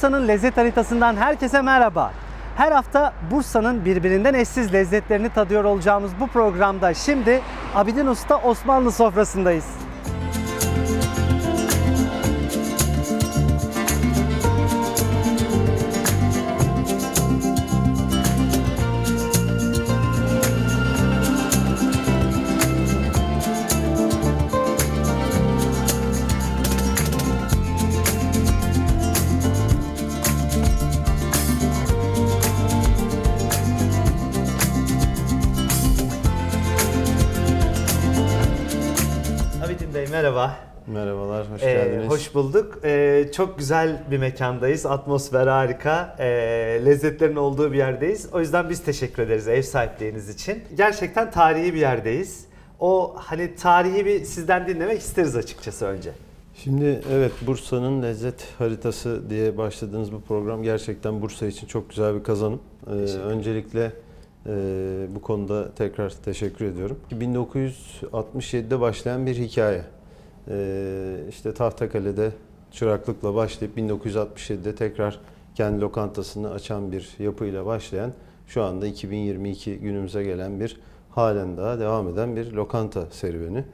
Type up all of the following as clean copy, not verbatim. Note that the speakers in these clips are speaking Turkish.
Bursa'nın lezzet haritasından herkese merhaba. Her hafta Bursa'nın birbirinden eşsiz lezzetlerini tadıyor olacağımız bu programda şimdi Abidin Usta Osmanlı sofrasındayız. Merhaba. Merhabalar, hoş geldiniz. Hoş bulduk. Çok güzel bir mekandayız. Atmosfer harika. Lezzetlerin olduğu bir yerdeyiz. O yüzden biz teşekkür ederiz ev sahipliğiniz için. Gerçekten tarihi bir yerdeyiz. O hani tarihi bir sizden dinlemek isteriz açıkçası önce. Şimdi evet, Bursa'nın lezzet haritası diye başladığınız bu program gerçekten Bursa için çok güzel bir kazanım. Öncelikle bu konuda tekrar teşekkür ediyorum. 1967'de başlayan bir hikaye. İşte Tahtakale'de çıraklıkla başlayıp 1967'de tekrar kendi lokantasını açan bir yapıyla başlayan, şu anda 2022 günümüze gelen bir halen daha devam eden bir lokanta serüveni.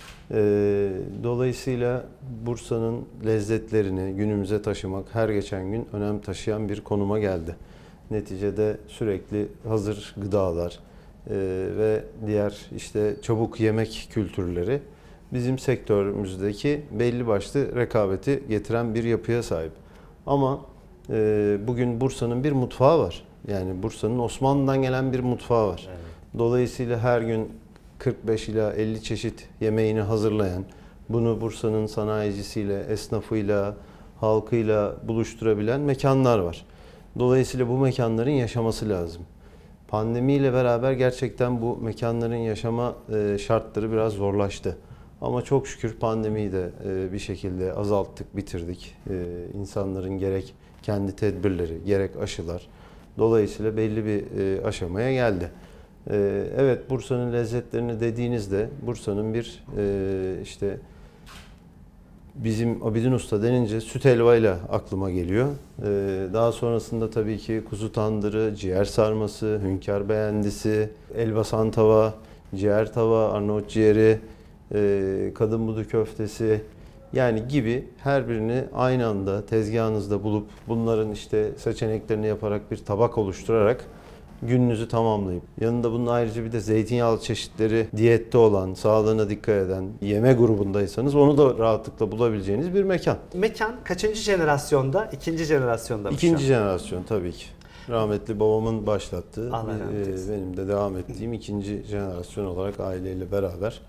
Dolayısıyla Bursa'nın lezzetlerini günümüze taşımak her geçen gün önem taşıyan bir konuma geldi. Neticede sürekli hazır gıdalar ve diğer işte çabuk yemek kültürleri bizim sektörümüzdeki belli başlı rekabeti getiren bir yapıya sahip. Ama bugün Bursa'nın bir mutfağı var. Yani Bursa'nın Osmanlı'dan gelen bir mutfağı var. Evet. Dolayısıyla her gün 45 ila 50 çeşit yemeğini hazırlayan, bunu Bursa'nın sanayicisiyle, esnafıyla, halkıyla buluşturabilen mekanlar var. Dolayısıyla bu mekanların yaşaması lazım. Pandemiyle beraber gerçekten bu mekanların yaşama şartları biraz zorlaştı. Ama çok şükür pandemiyi de bir şekilde azalttık, bitirdik. İnsanların gerek kendi tedbirleri, gerek aşılar. Dolayısıyla belli bir aşamaya geldi. Evet, Bursa'nın lezzetlerini dediğinizde Bursa'nın bir işte bizim Abidin Usta denince süt helvayla aklıma geliyor. Daha sonrasında tabii ki kuzu tandırı, ciğer sarması, hünkâr beğendisi, elbasan tava, ciğer tava, Arnavut ciğeri, kadın budu köftesi yani gibi her birini aynı anda tezgahınızda bulup bunların işte seçeneklerini yaparak bir tabak oluşturarak gününüzü tamamlayıp yanında bunun ayrıca bir de zeytinyağlı çeşitleri diyette olan, sağlığına dikkat eden, yeme grubundaysanız onu da rahatlıkla bulabileceğiniz bir mekan. Mekan kaçıncı jenerasyonda? İkinci jenerasyonda mı? İkinci jenerasyon tabii ki. Rahmetli babamın başlattığı, benim de devam ettiğim ikinci jenerasyon olarak aileyle beraber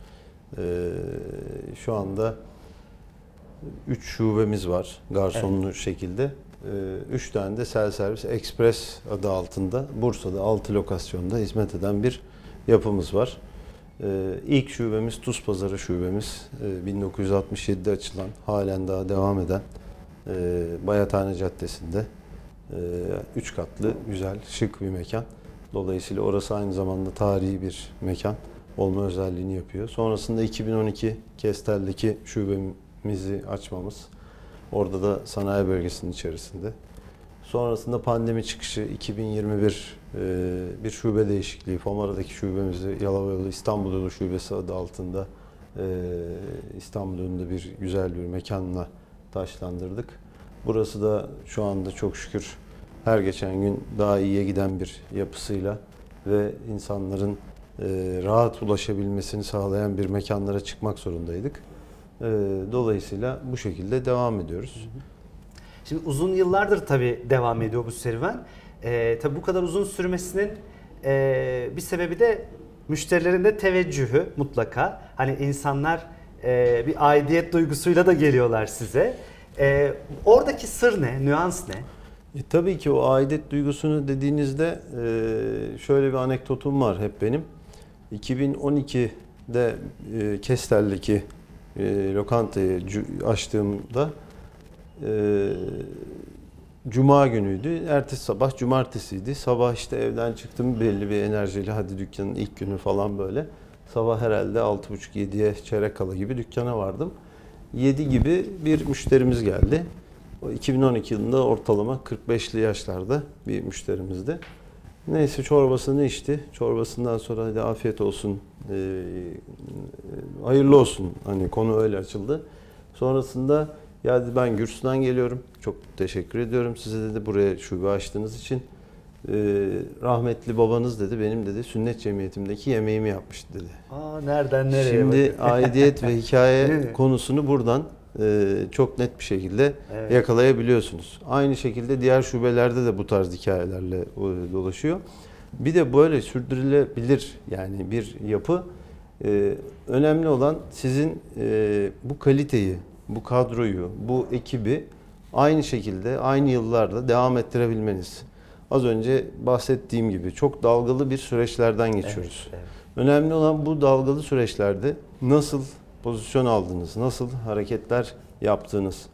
şu anda 3 şubemiz var garsonlu evet. şekilde. 3 tane de self servis Express adı altında Bursa'da 6 lokasyonda hizmet eden bir yapımız var. İlk şubemiz Tuzpazarı şubemiz. 1967'de açılan, halen daha devam eden Bayathane Caddesi'nde 3 katlı güzel, şık bir mekan. Dolayısıyla orası aynı zamanda tarihi bir mekan olma özelliğini yapıyor. Sonrasında 2012 Kestel'deki şubemizi açmamız. Orada da sanayi bölgesinin içerisinde. Sonrasında pandemi çıkışı 2021 bir şube değişikliği. Fomara'daki şubemizi Yalova Yolu İstanbul Yolu Şubesi adı altında İstanbul önünde bir güzel bir mekanla taşlandırdık. Burası da şu anda çok şükür her geçen gün daha iyiye giden bir yapısıyla ve insanların rahat ulaşabilmesini sağlayan bir mekanlara çıkmak zorundaydık. Dolayısıyla bu şekilde devam ediyoruz. Şimdi uzun yıllardır tabii devam ediyor bu serüven. Tabii bu kadar uzun sürmesinin bir sebebi de müşterilerin de teveccühü mutlaka. Hani insanlar bir aidiyet duygusuyla da geliyorlar size. Oradaki sır ne, nüans ne? Tabii ki o aidiyet duygusunu dediğinizde şöyle bir anekdotum var hep benim. 2012'de Kestel'deki lokantayı açtığımda Cuma günüydü. Ertesi sabah cumartesiydi. Sabah işte evden çıktım belli bir enerjiyle, hadi dükkanın ilk günü falan böyle. Sabah herhalde 6.30-7'ye çeyrek kala gibi dükkana vardım. 7 gibi bir müşterimiz geldi. 2012 yılında ortalama 45'li yaşlarda bir müşterimizdi. Neyse çorbasını içti. Çorbasından sonra hadi afiyet olsun, hayırlı olsun. Hani konu öyle açıldı. Sonrasında ya dedi ben Gürsü'den geliyorum. Çok teşekkür ediyorum size dedi buraya şube açtığınız için. Rahmetli babanız dedi benim dedi sünnet cemiyetimdeki yemeğimi yapmıştı dedi. Nereden nereye? Şimdi aidiyet ve hikaye konusunu buradan çok net bir şekilde yakalayabiliyorsunuz. Aynı şekilde diğer şubelerde de bu tarz hikayelerle dolaşıyor. Bir de böyle sürdürülebilir yani bir yapı. Önemli olan sizin bu kaliteyi, bu kadroyu, bu ekibi aynı şekilde, aynı yıllarda devam ettirebilmeniz. Az önce bahsettiğim gibi çok dalgalı bir süreçlerden geçiyoruz. Evet, evet. Önemli olan bu dalgalı süreçlerde nasıl pozisyon aldınız, nasıl hareketler yaptınız.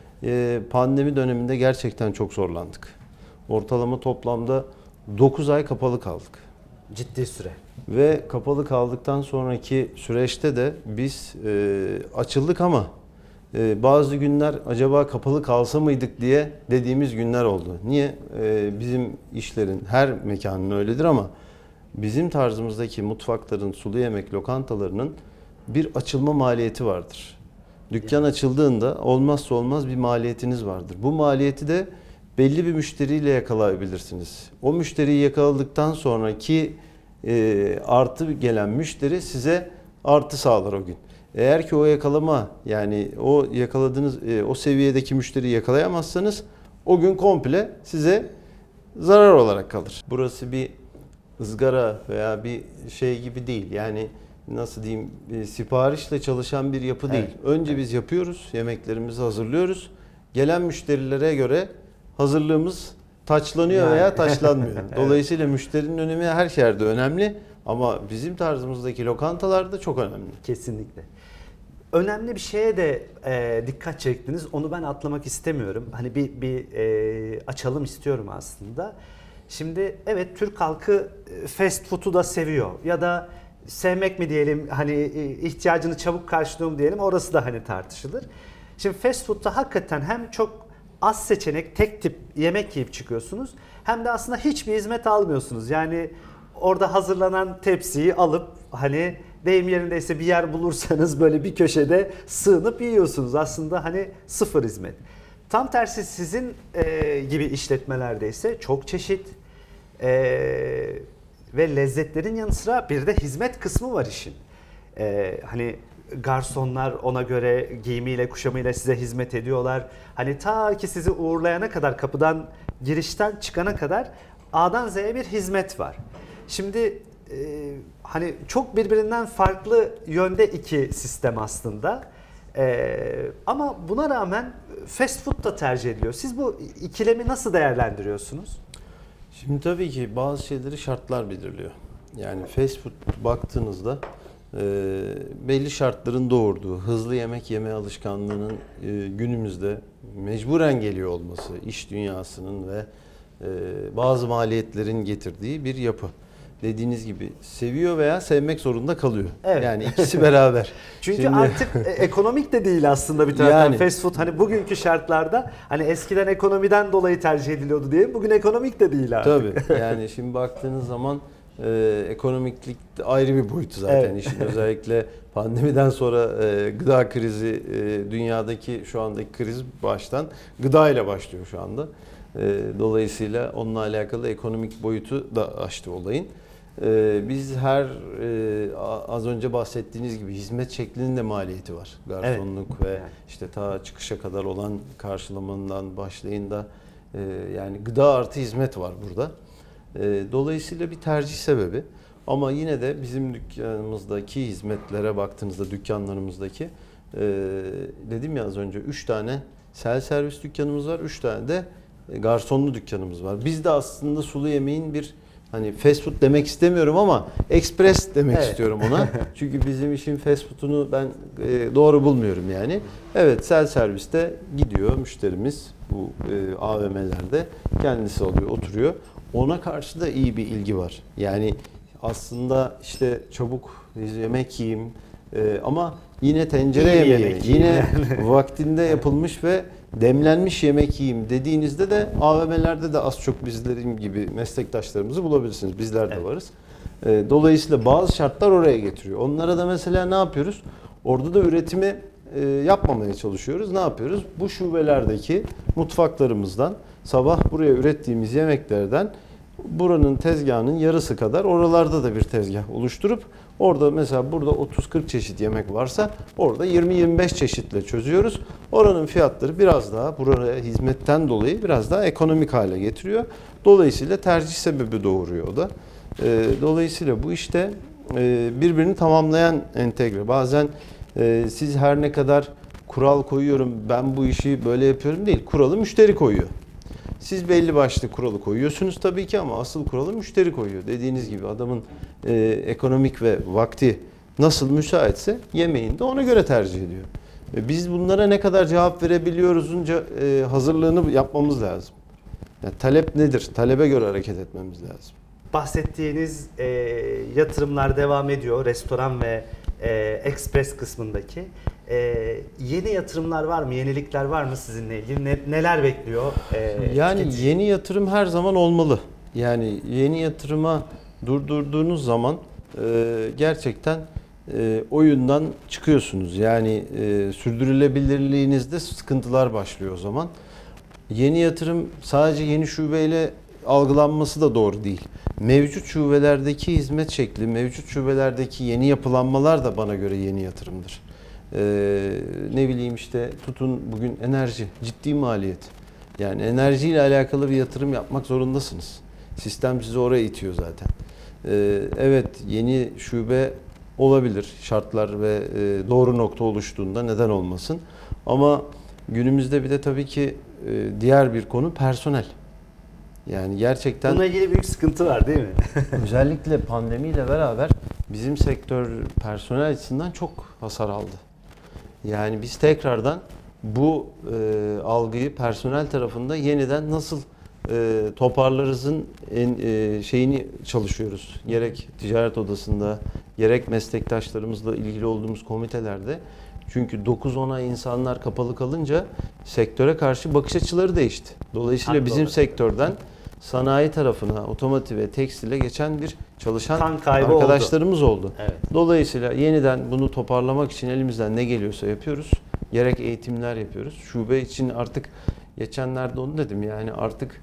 Pandemi döneminde gerçekten çok zorlandık. Ortalama toplamda 9 ay kapalı kaldık. Ciddi süre. Ve kapalı kaldıktan sonraki süreçte de biz açıldık ama bazı günler acaba kapalı kalsa mıydık diye dediğimiz günler oldu. Niye? Bizim işlerin, her mekanın öyledir ama bizim tarzımızdaki mutfakların, sulu yemek lokantalarının bir açılma maliyeti vardır. Dükkan açıldığında olmazsa olmaz bir maliyetiniz vardır. Bu maliyeti de belli bir müşteriyle yakalayabilirsiniz. O müşteriyi yakaladıktan sonraki artı gelen müşteri size artı sağlar o gün. Eğer ki o yakalama yani o yakaladığınız o seviyedeki müşteriyi yakalayamazsanız o gün komple size zarar olarak kalır. Burası bir ızgara veya bir şey gibi değil. Yani nasıl diyeyim siparişle çalışan bir yapı değil. Önce biz yapıyoruz, yemeklerimizi hazırlıyoruz. Gelen müşterilere göre hazırlığımız taçlanıyor veya taçlanmıyor. Dolayısıyla müşterinin önemi her yerde önemli ama bizim tarzımızdaki lokantalarda çok önemli. Kesinlikle. Önemli bir şeye de dikkat çektiniz. Onu ben atlamak istemiyorum. Hani bir açalım istiyorum aslında. Şimdi evet Türk halkı fast food'u da seviyor ya da sevmek mi diyelim hani ihtiyacını çabuk karşılıyor mu diyelim orası da hani tartışılır. Şimdi fast food'ta hakikaten hem çok az seçenek tek tip yemek yiyip çıkıyorsunuz hem de aslında hiçbir hizmet almıyorsunuz. Yani orada hazırlanan tepsiyi alıp hani deyim yerindeyse bir yer bulursanız böyle bir köşede sığınıp yiyorsunuz. Aslında hani sıfır hizmet. Tam tersi sizin gibi işletmelerde ise çok çeşit ve lezzetlerin yanı sıra bir de hizmet kısmı var işin. Hani garsonlar ona göre giyimiyle kuşamıyla size hizmet ediyorlar. Hani ta ki sizi uğurlayana kadar kapıdan girişten çıkana kadar A'dan Z'ye bir hizmet var. Şimdi hani çok birbirinden farklı yönde iki sistem aslında. Ama buna rağmen fast food da tercih ediliyor. Siz bu ikilemi nasıl değerlendiriyorsunuz? Şimdi tabii ki bazı şeyleri şartlar belirliyor. Yani fast food baktığınızda belli şartların doğurduğu hızlı yemek yeme alışkanlığının günümüzde mecburen geliyor olması, iş dünyasının ve bazı maliyetlerin getirdiği bir yapı. Dediğiniz gibi seviyor veya sevmek zorunda kalıyor. Evet. Yani ikisi beraber. Çünkü şimdi artık ekonomik de değil aslında bir taraftan yani, fast food. Hani bugünkü şartlarda hani eskiden ekonomiden dolayı tercih ediliyordu diye bugün ekonomik de değil artık. Tabii. Yani şimdi baktığınız zaman ekonomiklik ayrı bir boyutu zaten. Evet. İşin özellikle pandemiden sonra gıda krizi dünyadaki şu andaki kriz baştan gıda ile başlıyor şu anda. Dolayısıyla onunla alakalı ekonomik boyutu da aştı olayın. Biz her az önce bahsettiğiniz gibi hizmet şeklinin de maliyeti var. Garsonluk evet. Ve işte ta çıkışa kadar olan karşılamandan başlayın da yani gıda artı hizmet var burada. Dolayısıyla bir tercih sebebi. Ama yine de bizim dükkanımızdaki hizmetlere baktığınızda dükkanlarımızdaki dedim ya az önce 3 tane self servis dükkanımız var, 3 tane de garsonlu dükkanımız var. Biz de aslında sulu yemeğin bir hani fast food demek istemiyorum ama express demek evet. istiyorum ona. Çünkü bizim işin fast food'unu ben doğru bulmuyorum yani. Evet self serviste gidiyor müşterimiz bu AVM'lerde kendisi alıyor oturuyor. Ona karşı da iyi bir ilgi var. Yani aslında işte çabuk yemek yiyeyim ama yine tencere yemeği, yine vaktinde yapılmış ve demlenmiş yemek yiyeyim dediğinizde de AVM'lerde de az çok bizlerin gibi meslektaşlarımızı bulabilirsiniz. Bizler de varız. Dolayısıyla bazı şartlar oraya getiriyor. Onlara da mesela ne yapıyoruz? Orada da üretimi yapmamaya çalışıyoruz. Ne yapıyoruz? Bu şubelerdeki mutfaklarımızdan sabah buraya ürettiğimiz yemeklerden buranın tezgahının yarısı kadar oralarda da bir tezgah oluşturup orada mesela burada 30-40 çeşit yemek varsa orada 20-25 çeşitle çözüyoruz. Oranın fiyatları biraz daha buraya hizmetten dolayı biraz daha ekonomik hale getiriyor. Dolayısıyla tercih sebebi doğuruyor o da. Dolayısıyla bu işte birbirini tamamlayan entegre. Bazen siz her ne kadar kural koyuyorum, ben bu işi böyle yapıyorum değil. Kuralı müşteri koyuyor. Siz belli başlı kuralı koyuyorsunuz tabii ki ama asıl kuralı müşteri koyuyor. Dediğiniz gibi adamın ekonomik ve vakti nasıl müsaitse yemeğini de ona göre tercih ediyor. Biz bunlara ne kadar cevap verebiliyoruzunca hazırlığını yapmamız lazım. Yani talep nedir? Talebe göre hareket etmemiz lazım. Bahsettiğiniz yatırımlar devam ediyor. Restoran ve ekspres kısmındaki. Yeni yatırımlar var mı? Yenilikler var mı sizinle ilgili? Neler bekliyor? Yani tüketici? yeni yatırım her zaman olmalı. Yani yeni yatırıma durdurduğunuz zaman gerçekten oyundan çıkıyorsunuz. Yani sürdürülebilirliğinizde sıkıntılar başlıyor o zaman. Yeni yatırım sadece yeni şubeyle algılanması da doğru değil. Mevcut şubelerdeki hizmet şekli, mevcut şubelerdeki yeni yapılanmalar da bana göre yeni yatırımdır. Ne bileyim işte tutun bugün enerji, ciddi maliyet. Yani enerjiyle alakalı bir yatırım yapmak zorundasınız. Sistem sizi oraya itiyor zaten. Evet yeni şube olabilir şartlar ve doğru nokta oluştuğunda neden olmasın. Ama günümüzde bir de tabii ki diğer bir konu personel. Yani gerçekten bununla ilgili büyük sıkıntı var değil mi? özellikle pandemiyle beraber bizim sektör personel açısından çok hasar aldı. Yani biz tekrardan bu algıyı personel tarafında yeniden nasıl toparlarızın şeyini çalışıyoruz. Gerek ticaret odasında, gerek meslektaşlarımızla ilgili olduğumuz komitelerde. Çünkü 9-10 ay insanlar kapalı kalınca sektöre karşı bakış açıları değişti. Dolayısıyla Haklı bizim olarak. sektörden sanayi tarafına, otomotive, tekstile geçen bir çalışan Kan kaybı arkadaşlarımız oldu. Evet. Dolayısıyla yeniden bunu toparlamak için elimizden ne geliyorsa yapıyoruz. Gerek eğitimler yapıyoruz. Şube için artık geçenlerde onu dedim yani artık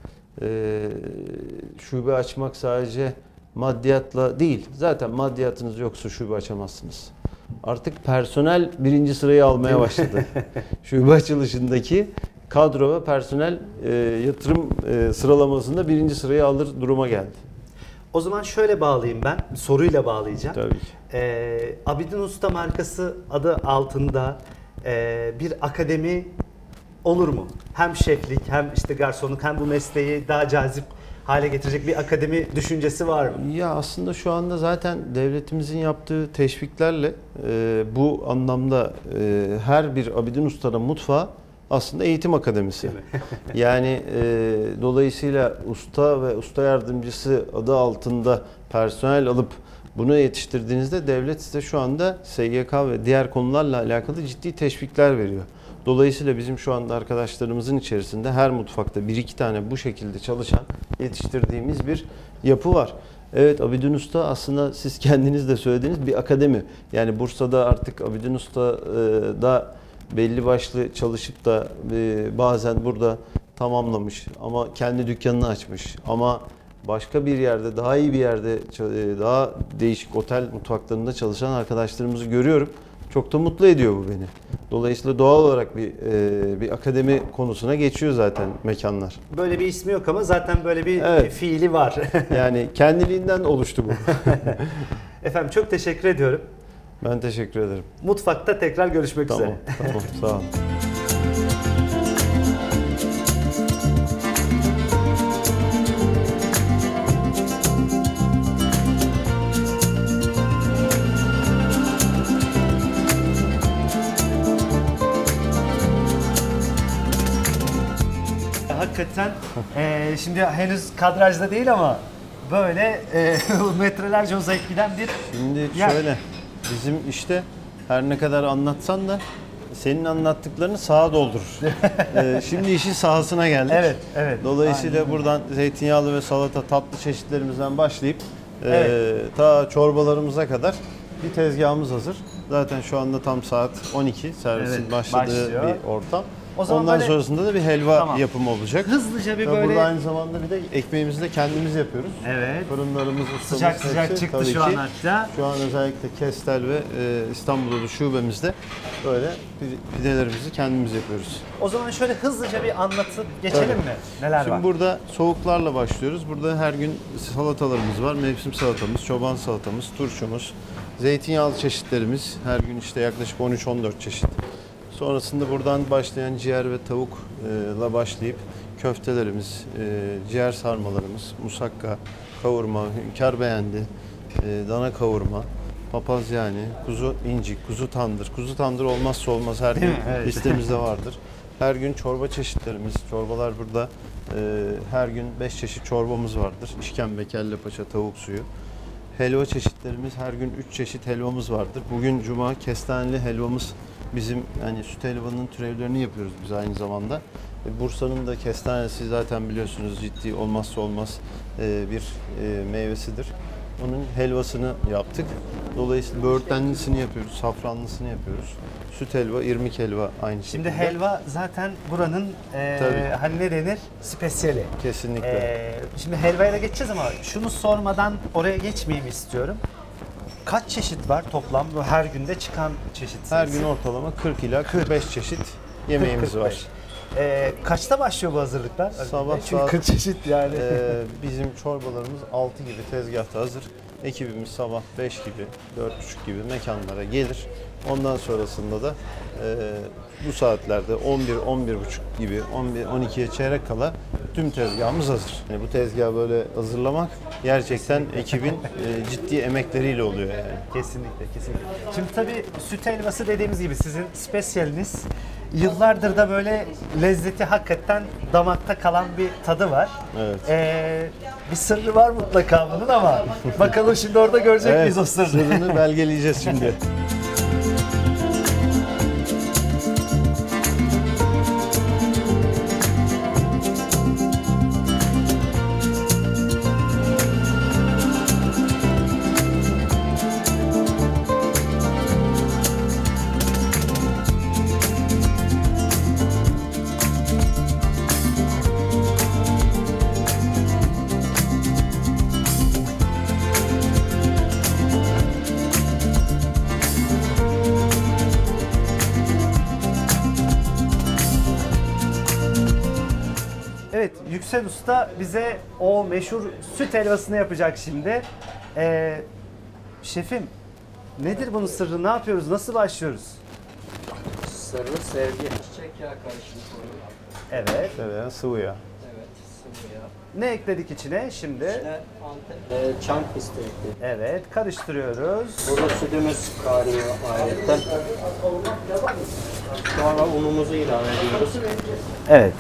şube açmak sadece maddiyatla değil. Zaten maddiyatınız yoksa şube açamazsınız. Artık personel birinci sırayı almaya başladı. Şube açılışındaki kadro ve personel yatırım sıralamasında birinci sırayı alır duruma geldi. O zaman şöyle bağlayayım ben, soruyla bağlayacağım. Tabii ki. Abidin Usta markası adı altında bir akademi olur mu? Hem şeflik hem işte garsonluk hem bu mesleği daha cazip hale getirecek bir akademi düşüncesi var mı? Ya aslında şu anda zaten devletimizin yaptığı teşviklerle bu anlamda her bir Abidin Usta'nın mutfağı aslında eğitim akademisi. Yani dolayısıyla usta ve usta yardımcısı adı altında personel alıp bunu yetiştirdiğinizde devlet size şu anda SGK ve diğer konularla alakalı ciddi teşvikler veriyor. Dolayısıyla bizim şu anda arkadaşlarımızın içerisinde her mutfakta 1-2 tane bu şekilde çalışan yetiştirdiğimiz bir yapı var. Evet Abidin Usta aslında siz kendiniz de söylediğiniz bir akademi. Yani Bursa'da artık Abidin Usta'da belli başlı çalışıp da bazen burada tamamlamış ama kendi dükkanını açmış ama başka bir yerde daha iyi bir yerde daha değişik otel mutfaklarında çalışan arkadaşlarımızı görüyorum. Çok da mutlu ediyor bu beni. Dolayısıyla doğal olarak bir akademi konusuna geçiyor zaten mekanlar. Böyle bir ismi yok ama zaten böyle bir Evet. fiili var. Yani kendiliğinden oluştu bu. Efendim çok teşekkür ediyorum. Ben teşekkür ederim. Mutfakta tekrar görüşmek Tamam, üzere. tamam, sağ olun. Hakikaten şimdi henüz kadrajda değil ama böyle metrelerce uzayıp giden bir Şimdi yer. şöyle, bizim işte her ne kadar anlatsan da senin anlattıklarını sağa doldurur. Şimdi işin sahasına geldik. Evet, evet. Dolayısıyla Aynen. buradan zeytinyağlı ve salata tatlı çeşitlerimizden başlayıp Evet. ta çorbalarımıza kadar bir tezgahımız hazır. Zaten şu anda tam saat 12 servisin Evet, başladığı başlıyor. bir ortam. O zaman Ondan böyle- sonrasında da bir helva Tamam. yapımı olacak. Hızlıca bir Ve böyle... burada aynı zamanda bir de ekmeğimizi de kendimiz yapıyoruz. Evet. Fırınlarımız, ustamız Sıcak sıcak hepsi çıktı tabii şu an ki. hatta. Şu an özellikle Kestel ve İstanbul'da şubemizde böyle pidelerimizi kendimiz yapıyoruz. O zaman şöyle hızlıca bir anlatıp geçelim Tabii. mi? Neler Şimdi var? burada soğuklarla başlıyoruz. Burada her gün salatalarımız var. Mevsim salatamız, çoban salatamız, turşumuz, zeytinyağlı çeşitlerimiz. Her gün işte yaklaşık 13-14 çeşit. Sonrasında buradan başlayan ciğer ve tavukla başlayıp köftelerimiz, ciğer sarmalarımız, musakka, kavurma, hünkâr beğendi, dana kavurma, papaz yani, kuzu incik, kuzu tandır. Kuzu tandır olmazsa olmaz her gün Evet. listemizde vardır. Her gün çorba çeşitlerimiz, çorbalar burada. Her gün 5 çeşit çorbamız vardır. İşkembe, kelle paça, tavuk suyu. Helva çeşitlerimiz her gün 3 çeşit helvamız vardır. Bugün cuma kestaneli helvamız bizim yani süt helvanın türevlerini yapıyoruz biz aynı zamanda. Bursa'nın da kestanesi zaten biliyorsunuz ciddi olmazsa olmaz bir meyvesidir. Onun helvasını yaptık. Dolayısıyla böğürtlenlisini yapıyoruz, safranlısını yapıyoruz. Süt helva, irmik helva aynı şekilde. Şimdi helva zaten buranın Tabii. hani ne denir? Spesiyeli. Kesinlikle. Şimdi helvaya da geçeceğiz ama şunu sormadan oraya geçmeyeyim istiyorum. Kaç çeşit var toplam? Bu her günde çıkan çeşit Her sayısı? gün ortalama 40 ila 45 çeşit yemeğimiz 40-45. var. Kaçta başlıyor bu hazırlıklar? Sabah Çünkü saat- 40 çeşit yani. Bizim çorbalarımız 6 gibi tezgahta hazır. Ekibimiz sabah 5 gibi, 4.30 gibi mekanlara gelir. Ondan sonrasında da bu saatlerde 11-11.30 gibi 12'ye çeyrek kala tüm tezgahımız hazır. Yani bu tezgahı böyle hazırlamak gerçekten ekibin ciddi emekleriyle oluyor yani. Kesinlikle, kesinlikle. Şimdi tabii süt helvası dediğimiz gibi sizin spesiyeliniz. Yıllardır da böyle lezzeti hakikaten damakta kalan bir tadı var. Evet. Bir sırrı var mutlaka bunun ama bakalım şimdi orada görecek miyiz o sırrı? Sırrını belgeleyeceğiz şimdi. Evet, Yüksel Usta bize o meşhur süt helvasını yapacak şimdi. Şefim, nedir bunun sırrı? Ne yapıyoruz? Nasıl başlıyoruz? Sırrı sevgi. Çiçek yağı karışımı koyuyor. Evet. Tereyağı, sıvı yağ. Evet, sıvı yağ. Ne ekledik içine şimdi? İçine çam fıstığı ekledik. Evet, karıştırıyoruz. Burada sütümüz kaynıyor ayrıca. Sonra unumuzu ilave ediyoruz. Evet.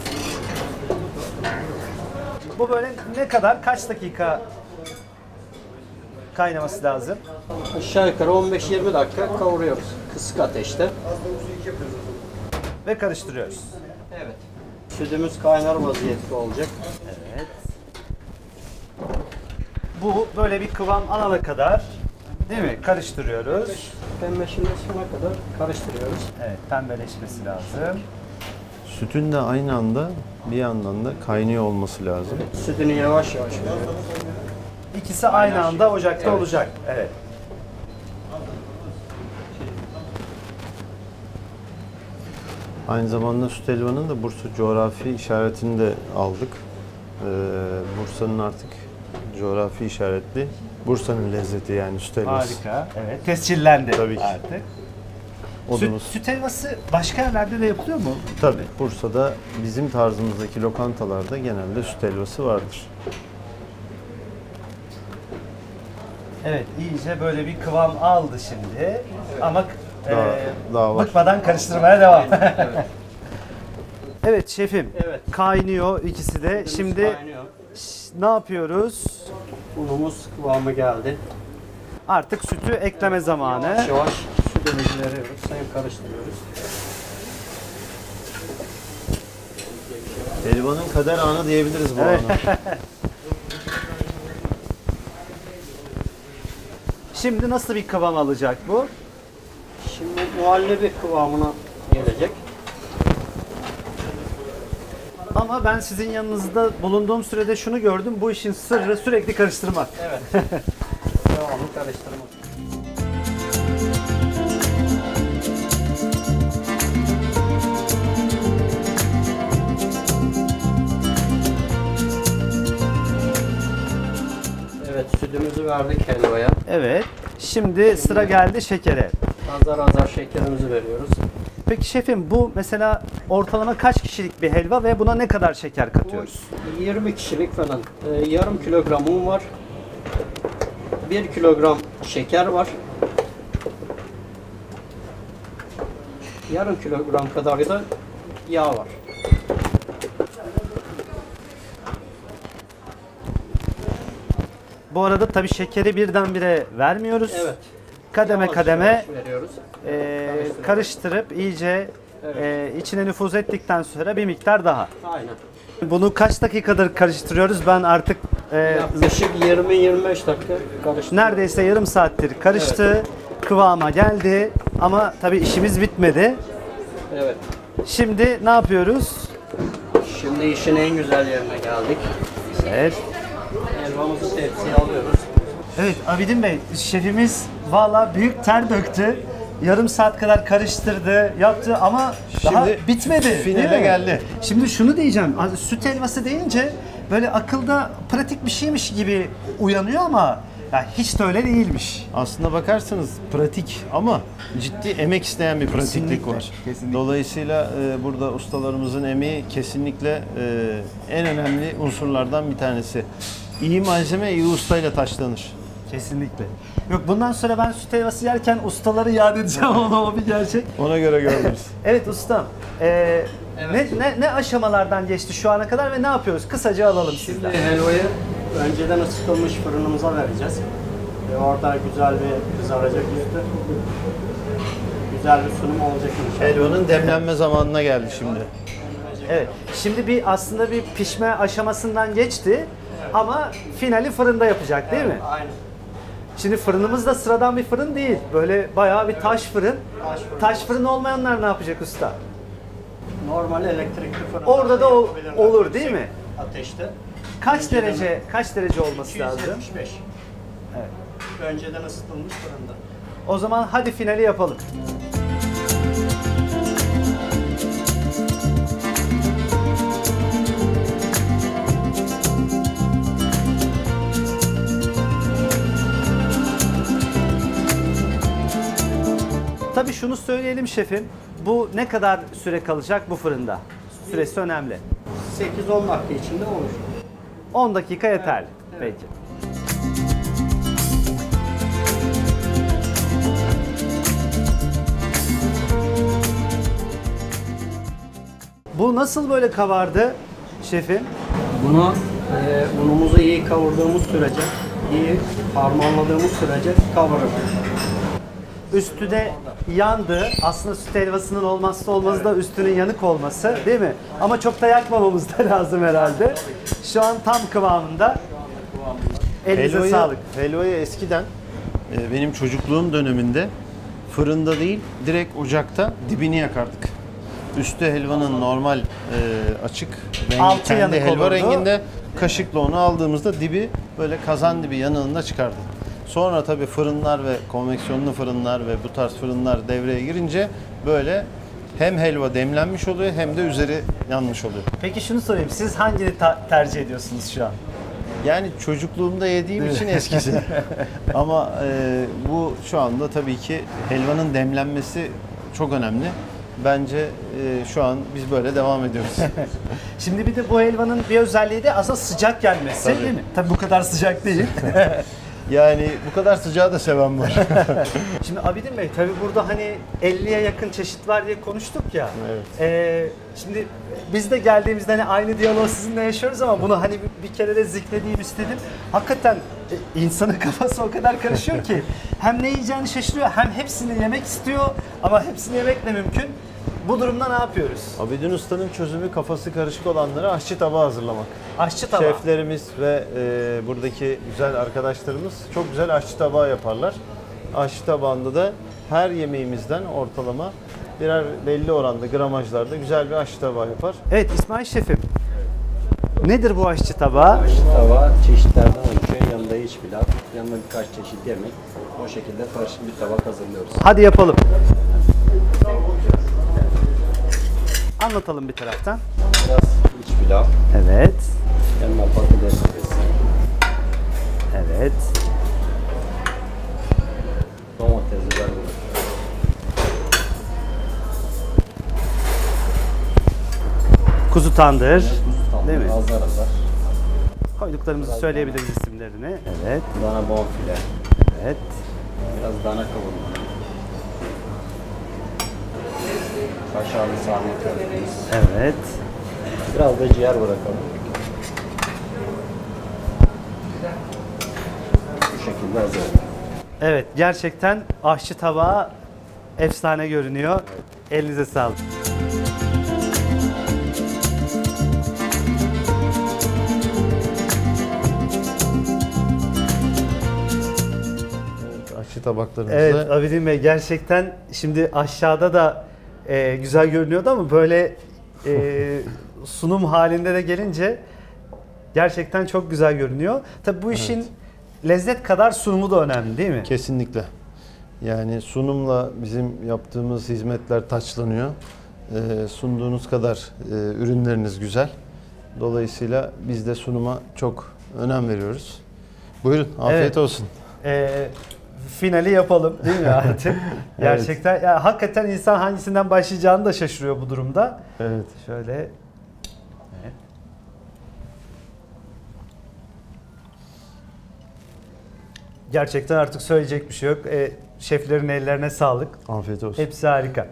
Bu böyle ne kadar, kaç dakika kaynaması lazım? Aşağı yukarı 15-20 dakika kavuruyoruz kısık ateşte. Ve karıştırıyoruz. Evet. Sütümüz kaynar vaziyette olacak. Evet. Bu böyle bir kıvam alana kadar değil mi? Karıştırıyoruz. Pembeleşmesine kadar karıştırıyoruz. Evet, pembeleşmesi lazım. Sütün de aynı anda bir yandan da kaynıyor olması lazım. Sütünü yavaş yavaş veriyoruz. İkisi aynı anda ocakta olacak. Evet. Aynı zamanda süt helvanın da Bursa coğrafi işaretini de aldık. Bursa'nın artık coğrafi işaretli Bursa'nın lezzeti yani süt helvası. Harika. Evet. Tescillendi Tabii ki. artık. Odumuz. Süt helvası başka yerlerde de yapılıyor mu? Tabii Bursa'da bizim tarzımızdaki lokantalarda genelde süt helvası vardır. Evet, iyice böyle bir kıvam aldı şimdi. Ama Daha var. bıkmadan karıştırmaya devam. Evet şefim. Evet. Kaynıyor ikisi de. Sütümüz Şimdi kaynıyor. ne yapıyoruz? Unumuz kıvamı geldi. Artık sütü ekleme zamanı. Yavaş yavaş sütümüzü veriyoruz. Sayın karıştırıyoruz. Helvanın kader anı diyebiliriz bu Evet. ana. Şimdi nasıl bir kıvam alacak bu? Şimdi muhallebi kıvamına gelecek. Ama ben sizin yanınızda bulunduğum sürede şunu gördüm. Bu işin sırrı sürekli karıştırmak. Evet. Devamlı karıştırmak. Evet, sütümüzü verdik helvaya. Evet. Şimdi sıra geldi şekere. Azar azar şekerimizi veriyoruz. Peki şefim, bu mesela ortalama kaç kişilik bir helva ve buna ne kadar şeker katıyoruz? Bu 20 kişilik falan. Yarım kilogram un var. 1 kilogram şeker var. Yarım kilogram kadar da yağ var. Bu arada tabii şekeri birdenbire vermiyoruz. Evet. Kademe Yavaş kademe yavaş veriyoruz. karıştırıp iyice içine nüfuz ettikten sonra bir miktar daha. Aynen. Bunu kaç dakikadır karıştırıyoruz? Ben artık Yaklaşık 20-25 dakika karıştırıyoruz. neredeyse yarım saattir karıştı. Kıvama geldi ama tabii işimiz bitmedi. Evet. Şimdi ne yapıyoruz? Şimdi işin en güzel yerine geldik. Evet. Helvamızı tepsiye alıyoruz. Evet Abidin Bey, şefimiz valla büyük ter döktü. Yarım saat kadar karıştırdı, yaptı ama daha Şimdi bitmedi. finale değil mi? geldi. Şimdi şunu diyeceğim, süt helvası deyince böyle akılda pratik bir şeymiş gibi uyanıyor ama ya hiç de öyle değilmiş. Aslına bakarsanız pratik ama ciddi emek isteyen bir pratiklik Kesinlikle, var. kesinlikle. Dolayısıyla burada ustalarımızın emeği kesinlikle en önemli unsurlardan bir tanesi. İyi malzeme iyi ustayla taşlanır. Kesinlikle. Yok bundan sonra ben süt helvası yerken ustaları yad edeceğim ona, o bir gerçek. Ona göre gördünüz. Evet ustam, Evet. ne aşamalardan geçti şu ana kadar ve ne yapıyoruz? Kısaca alalım sizden. Şimdi helvayı önceden ısıtılmış fırınımıza vereceğiz. Ve orada güzel bir kızaracak üstü. Güzel bir sunum olacak inşallah. Helvanın demlenme zamanına geldi şimdi. Evet. Şimdi aslında bir pişme aşamasından geçti ama finali fırında yapacak değil mi? Aynen. Şimdi fırınımız da sıradan bir fırın değil. Böyle bayağı bir taş fırın. Taş fırın olmayanlar ne yapacak usta? Normal elektrikli fırın. Orada da olur değil mi? Ateşte. Kaç derece olması lazım? 275. Evet. Önceden ısıtılmış fırında. O zaman hadi finali yapalım. Tabii şunu söyleyelim şefim. Bu ne kadar süre kalacak bu fırında? Süresi önemli. 8-10 dakika içinde olur. 10 dakika yeterli. Evet. Peki. Bu nasıl böyle kabardı şefim? Bunu unumuzu iyi kavurduğumuz sürece, iyi harmanladığımız sürece kavrulur. Üstü de yandı. Aslında süt helvasının olmazsa olmazı da üstünün yanık olması değil mi? Ama çok da yakmamamız da lazım herhalde. Şu an tam kıvamında. Elinize sağlık. Helvayı eskiden benim çocukluğum döneminde fırında değil direkt ocakta dibini yakardık. Üstü helvanın normal açık Altı kendi yanık helva olurdu. renginde, kaşıkla onu aldığımızda dibi böyle kazan dibi yanığında çıkardı. Sonra tabii fırınlar ve konveksiyonlu fırınlar ve bu tarz fırınlar devreye girince böyle hem helva demlenmiş oluyor hem de üzeri yanmış oluyor. Peki şunu sorayım. Siz hangini tercih ediyorsunuz şu an? Yani çocukluğumda yediğim için eskisi. Ama bu şu anda tabii ki helvanın demlenmesi çok önemli. Bence şu an biz böyle devam ediyoruz. Şimdi bir de bu helvanın bir özelliği de aslında sıcak gelmesi Tabii. değil mi? Tabii bu kadar sıcak değil. Yani bu kadar sıcağı da seven var. Şimdi Abidin Bey tabii burada hani 50'ye yakın çeşit var diye konuştuk ya. Evet. Şimdi biz de geldiğimizde hani aynı diyaloğu sizinle yaşıyoruz ama bunu hani bir kere de zikredeyim istedim. Hakikaten insanın kafası o kadar karışıyor ki hem ne yiyeceğini şaşırıyor hem hepsini yemek istiyor ama hepsini yemek de mümkün. Bu durumda ne yapıyoruz? Abidin Usta'nın çözümü kafası karışık olanlara aşçı tabağı hazırlamak. Aşçı tabağı. Şeflerimiz ve buradaki güzel arkadaşlarımız çok güzel aşçı tabağı yaparlar. Aşçı tabağında da her yemeğimizden ortalama birer belli oranda gramajlarda güzel bir aşçı tabağı yapar. Evet İsmail Şefim. Nedir bu aşçı tabağı? Aşçı tava çeşitlerden oluşuyor. Yanında iç pilav, yanında birkaç çeşit yemek. O şekilde karışık bir tabak hazırlıyoruz. Hadi yapalım. Anlatalım bir taraftan. Biraz iç pilav, Evet. yanına patates püresi, Evet. domates, biber, Kuzu tandır. Değil mi? azar azar. Koyduklarımızı söyleyebiliriz isimlerini. Evet. Dana bonfile, Evet. biraz dana kavurma. Kaşarlı sarma köftemiz. Evet. Biraz da ciğer bırakalım. Bu şekilde hazır. Evet. Gerçekten aşçı tabağı efsane görünüyor. Elinize sağlık. Aşçı tabaklarımızda Evet Abidin Bey gerçekten şimdi aşağıda da güzel görünüyordu ama böyle sunum halinde de gelince gerçekten çok güzel görünüyor. Tabii bu işin lezzet kadar sunumu da önemli değil mi? kesinlikle. Yani sunumla bizim yaptığımız hizmetler taçlanıyor. Sunduğunuz kadar ürünleriniz güzel. Dolayısıyla biz de sunuma çok önem veriyoruz. Buyurun, afiyet Evet. olsun. Finali yapalım değil mi artık? Gerçekten ya, hakikaten insan hangisinden başlayacağını da şaşırıyor bu durumda. Evet. Şöyle. Evet. Gerçekten artık söyleyecek bir şey yok. Şeflerin ellerine sağlık. Afiyet olsun. Hepsi harika.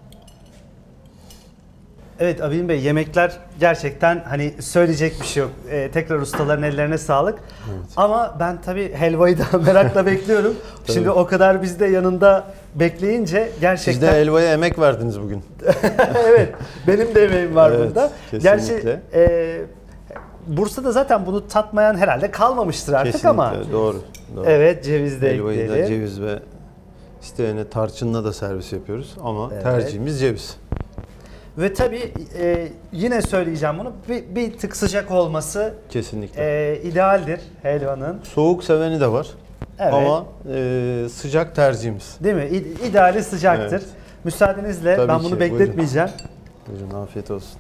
Evet Abidin Bey yemekler gerçekten hani söyleyecek bir şey yok. Tekrar ustaların ellerine sağlık. Evet. Ama ben tabii helvayı da merakla bekliyorum. Şimdi o kadar biz de yanında bekleyince gerçekten... Siz de helvaya emek verdiniz bugün. Evet benim de emeğim var Evet, burada. kesinlikle. Gerçi Bursa'da zaten bunu tatmayan herhalde kalmamıştır artık Kesinlikle, ama. doğru. Evet ceviz de Helvayı da ekleyelim. ceviz ve isteyene tarçınla da servis yapıyoruz ama Evet. tercihimiz ceviz. Ve tabii yine söyleyeceğim bunu bir tık sıcak olması Kesinlikle. idealdir helvanın. Soğuk seveni de var Evet. ama sıcak tercihimiz. Değil mi? İdeali sıcaktır. Evet. Müsaadenizle Tabii ben ki, bunu buyurun. bekletmeyeceğim. Buyurun, afiyet olsun.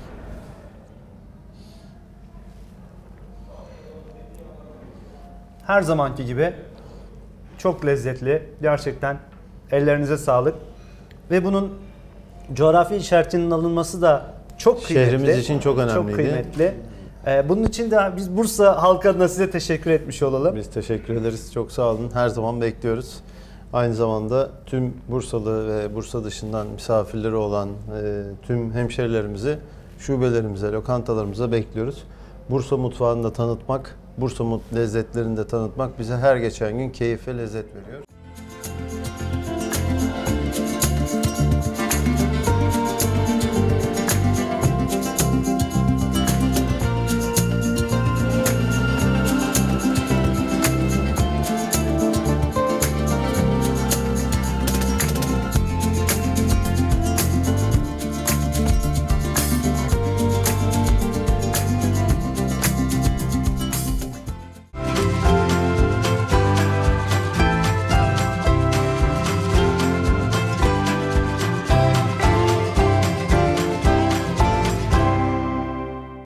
Her zamanki gibi çok lezzetli. Gerçekten ellerinize sağlık. Ve bunun coğrafi işaretinin alınması da çok kıymetli. Şehrimiz için çok önemliydi. Çok kıymetli. Bunun için de biz Bursa halkı adına size teşekkür etmiş olalım. Biz teşekkür ederiz. Çok sağ olun. Her zaman bekliyoruz. Aynı zamanda tüm Bursalı ve Bursa dışından misafirleri olan tüm hemşerilerimizi şubelerimize, lokantalarımıza bekliyoruz. Bursa mutfağını da tanıtmak, Bursa lezzetlerini de tanıtmak bize her geçen gün keyif ve lezzet veriyor.